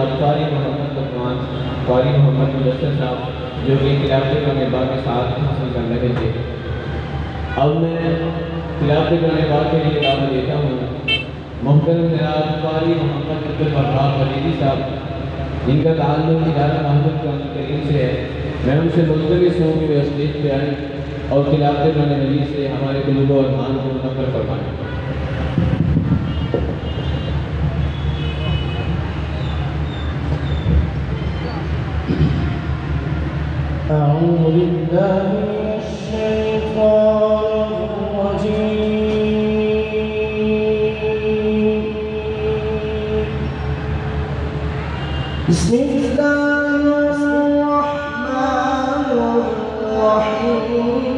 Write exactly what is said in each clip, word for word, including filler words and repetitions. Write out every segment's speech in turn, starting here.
जनाब कारी मोहम्मद लुकमान, कारी मोहम्मद मुदस्सिर साहब जो कि खिलाफत गनेबा के साथ हासिल कर रहे थे। अब मैं खिलाफत गनेबा के लिए दावा देता हूँ मोहतरम जनाब कारी मोहम्मद अब्दुल वहाब वलीदी साहब, जिनका ताल्लुक इदारा महमूद करीम से है। मैं उनसे मुल्तमिस हूँ कि वे स्टेज पे आएँ और खिलाफत गनेबा से हमारे कुलूब और मान को मुनव्वर फरमाएँ। أعوذ بالله من الشيطان الرجيم. بسم الله الرحمن الرحيم.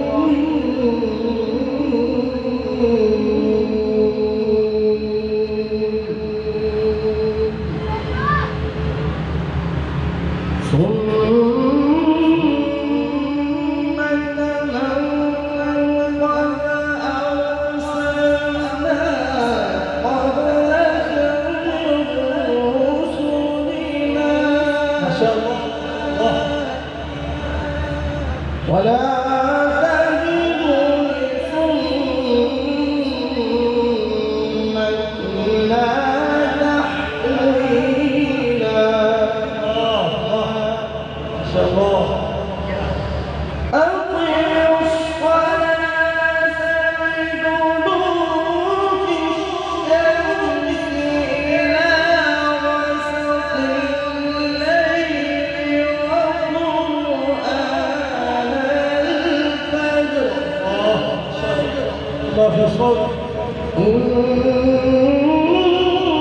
ولا تجد ثم إلا تحويلا. ما شاء الله. أقيموا الصلاة لدلوك الشمس إلى غسق الليل وقرآن الفجر. الله في الصوت. إن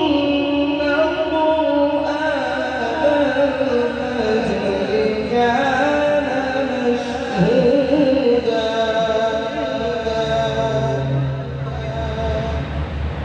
قرآن الفجر كان